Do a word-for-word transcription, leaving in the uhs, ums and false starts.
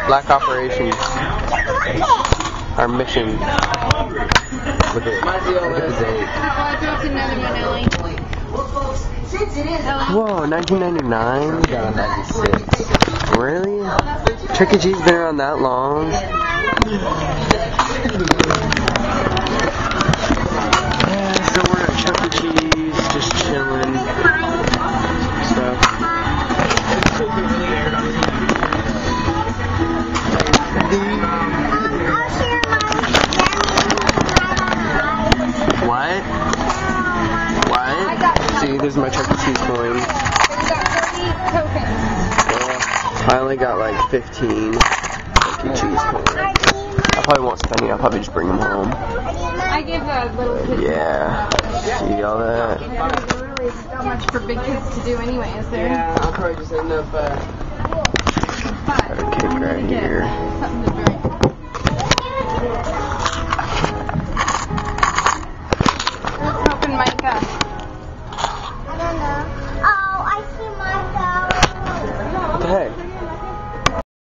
Black Operations. Our mission. Look at, look at the date. Whoa, nineteen ninety-nine? We got on ninety-six. Really? Chuck E. Cheese been around that long? Yeah, so we're at Chuck E. Cheese, just chilling. Stuff. What? What? See, there's my Chuck E. Cheese coin. I only got like fifteen Chuck E. Cheese coins. I probably won't spend any, I'll probably just bring them home. I give a little kid. Yeah. See all that? Yeah, there's really not much for big kids to do anyway, is there? Yeah, I'll probably just end up, uh...